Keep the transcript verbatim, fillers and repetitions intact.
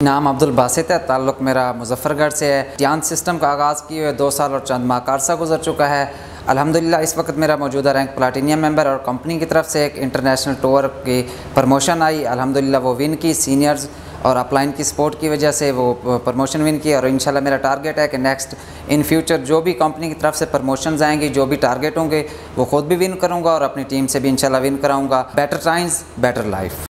नाम अब्दुल बासित है। ताल्लुक़ मेरा मुज़फ़्फ़रगढ़ से है। टियांश सिस्टम का आगाज़ किए हुए दो साल और चंद माह का अरसा गुजर चुका है। अल्हम्दुलिल्लाह इस वक्त मेरा मौजूदा रैंक प्लाटिनियम मेंबर और कंपनी की तरफ से एक इंटरनेशनल टूर की प्रमोशन आई। अल्हम्दुलिल्लाह वो विन की, सीनियर्स और अपलाइन की सपोर्ट की वजह से वो प्रमोशन विन की। और इंशाल्लाह मेरा टारगेट है कि नेक्स्ट इन फ्यूचर जो भी कंपनी की तरफ से प्रमोशंस आएंगी, जो भी टारगेट होंगे, वो खुद भी विन करूँगा और अपनी टीम से भी इंशाल्लाह विन कराऊँगा। Better times better life.